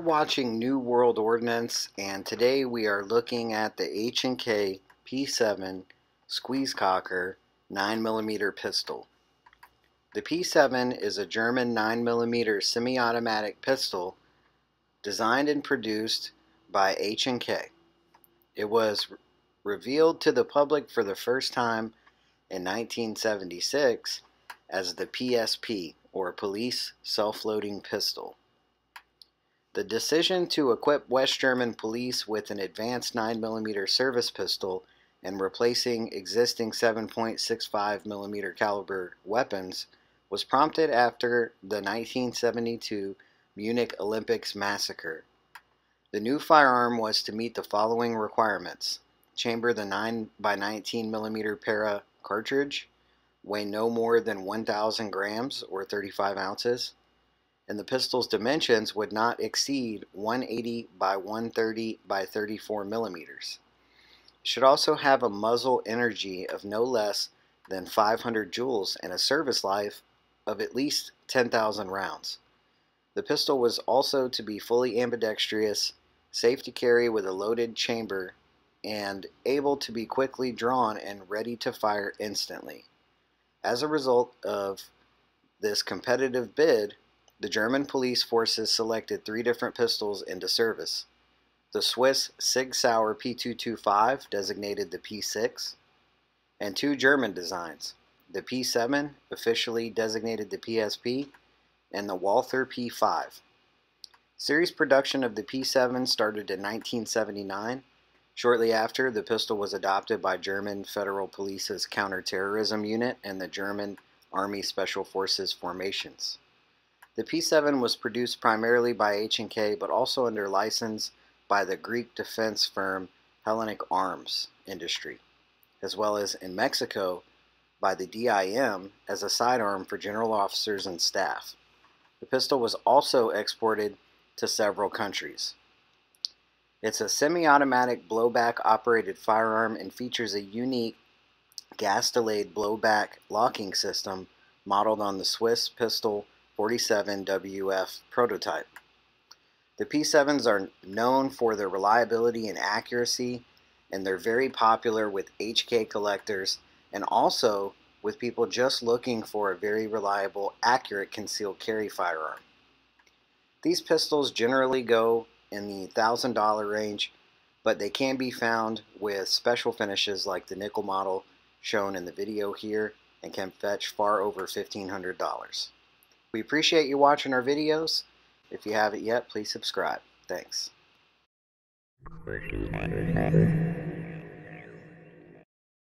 watching New World Ordnance, and today we are looking at the H&K P7 Squeeze Cocker 9mm pistol. The P7 is a German 9mm semi-automatic pistol designed and produced by H&K. It was revealed to the public for the first time in 1976 as the PSP, or Police Self-Loading Pistol. The decision to equip West German police with an advanced 9mm service pistol and replacing existing 7.65mm caliber weapons was prompted after the 1972 Munich Olympics massacre. The new firearm was to meet the following requirements: chamber the 9x19mm para cartridge, weigh no more than 1,000 grams or 35 ounces, and the pistol's dimensions would not exceed 180 by 130 by 34 millimeters. It should also have a muzzle energy of no less than 500 joules and a service life of at least 10,000 rounds. The pistol was also to be fully ambidextrous, safe to carry with a loaded chamber, and able to be quickly drawn and ready to fire instantly. As a result of this competitive bid, the German police forces selected 3 different pistols into service: the Swiss Sig Sauer P225, designated the P6, and 2 German designs, the P7, officially designated the PSP, and the Walther P5. Series production of the P7 started in 1979. Shortly after, the pistol was adopted by German Federal Police's Counterterrorism Unit and the German Army Special Forces formations. The P7 was produced primarily by H&K, but also under license by the Greek defense firm Hellenic Arms Industry, as well as in Mexico by the DIM as a sidearm for general officers and staff. The pistol was also exported to several countries. It's a semi-automatic blowback operated firearm and features a unique gas-delayed blowback locking system modeled on the Swiss Pistol 47 WF prototype. The P7s are known for their reliability and accuracy, and they're very popular with HK collectors and also with people just looking for a very reliable, accurate concealed carry firearm. These pistols generally go in the $1,000 range, but they can be found with special finishes like the nickel model shown in the video here and can fetch far over $1,500. We appreciate you watching our videos. If you haven't yet, please subscribe. Thanks.